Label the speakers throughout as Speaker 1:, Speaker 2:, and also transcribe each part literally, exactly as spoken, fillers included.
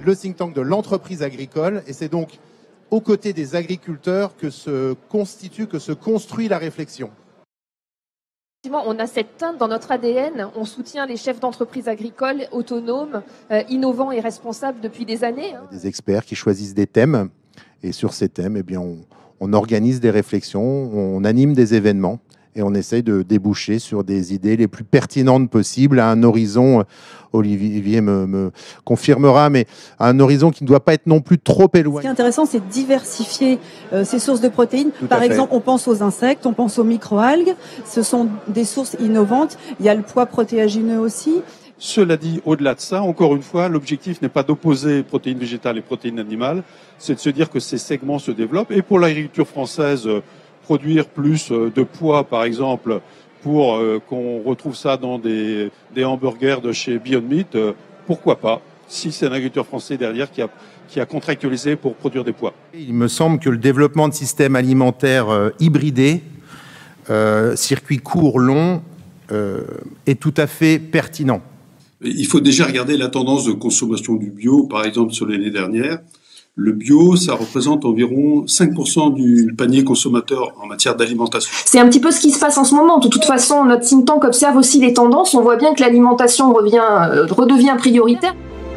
Speaker 1: le think tank de l'entreprise agricole, et c'est donc aux côtés des agriculteurs que se constitue, que se construit la réflexion.
Speaker 2: On a cette teinte dans notre A D N, on soutient les chefs d'entreprise agricoles autonomes, euh, innovants et responsables depuis des années. Hein.
Speaker 1: Des experts qui choisissent des thèmes, et sur ces thèmes, eh bien, on, on organise des réflexions, on anime des événements, et on essaye de déboucher sur des idées les plus pertinentes possibles à un horizon, Olivier me, me confirmera, mais à un horizon qui ne doit pas être non plus trop éloigné.
Speaker 3: Ce qui est intéressant, c'est de diversifier euh, ces sources de protéines.
Speaker 1: Tout
Speaker 3: Par exemple, on pense aux insectes, on pense aux microalgues. Ce sont des sources innovantes. Il y a le pois protéagineux aussi.
Speaker 4: Cela dit, au-delà de ça, encore une fois, l'objectif n'est pas d'opposer protéines végétales et protéines animales, c'est de se dire que ces segments se développent. Et pour l'agriculture française, produire plus de pois, par exemple, pour euh, qu'on retrouve ça dans des, des hamburgers de chez Beyond Meat, euh, pourquoi pas, si c'est un agriculteur français derrière qui a, qui a contractualisé pour produire des pois.
Speaker 1: Il me semble que le développement de systèmes alimentaires euh, hybridés, euh, circuits courts, longs, euh, est tout à fait pertinent.
Speaker 5: Il faut déjà regarder la tendance de consommation du bio, par exemple, sur l'année dernière. Le bio, ça représente environ cinq pour cent du panier consommateur en matière d'alimentation.
Speaker 2: C'est un petit peu ce qui se passe en ce moment. De toute façon, notre think tank observe aussi les tendances. On voit bien que l'alimentation revient, euh, redevient prioritaire.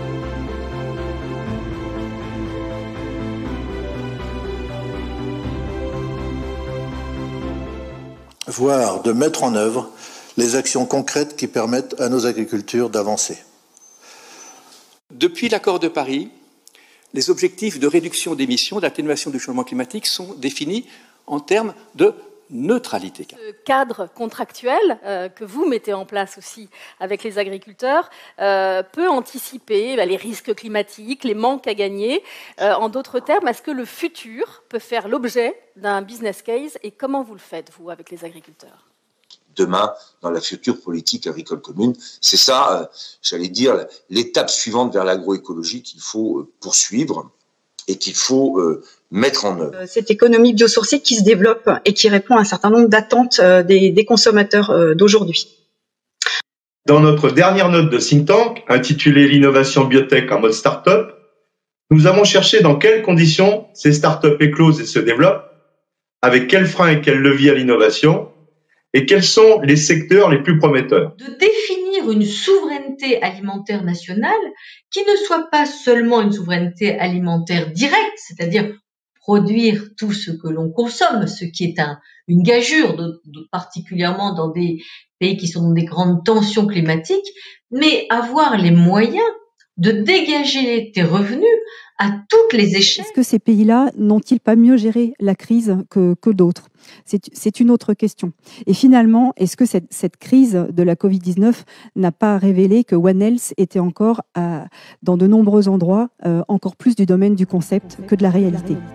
Speaker 6: Voire de mettre en œuvre les actions concrètes qui permettent à nos agriculteurs d'avancer.
Speaker 7: Depuis l'accord de Paris, les objectifs de réduction d'émissions, d'atténuation du changement climatique sont définis en termes de neutralité.
Speaker 8: Ce cadre contractuel euh, que vous mettez en place aussi avec les agriculteurs euh, peut anticiper bah, les risques climatiques, les manques à gagner. Euh, en d'autres termes, est-ce que le futur peut faire l'objet d'un business case et comment vous le faites, vous, avec les agriculteurs ?
Speaker 9: Demain, dans la future politique agricole commune, c'est ça, euh, j'allais dire, l'étape suivante vers l'agroécologie qu'il faut euh, poursuivre et qu'il faut euh, mettre en œuvre.
Speaker 10: Cette économie biosourcée qui se développe et qui répond à un certain nombre d'attentes euh, des, des consommateurs euh, d'aujourd'hui.
Speaker 11: Dans notre dernière note de think tank, intitulée « L'innovation biotech en mode start-up », nous avons cherché dans quelles conditions ces start-up éclosent et se développent, avec quels freins et quels leviers à l'innovation, et quels sont les secteurs les plus prometteurs.
Speaker 12: De définir une souveraineté alimentaire nationale qui ne soit pas seulement une souveraineté alimentaire directe, c'est-à-dire produire tout ce que l'on consomme, ce qui est un, une gageure, de, de, particulièrement dans des pays qui sont dans des grandes tensions climatiques, mais avoir les moyens de dégager tes revenus à toutes les échelles.
Speaker 3: Est-ce que ces pays-là n'ont-ils pas mieux géré la crise que, que d'autres ? C'est, c'est une autre question. Et finalement, est-ce que cette, cette crise de la covid dix-neuf n'a pas révélé que One Health était encore, à, dans de nombreux endroits, euh, encore plus du domaine du concept que de la réalité ?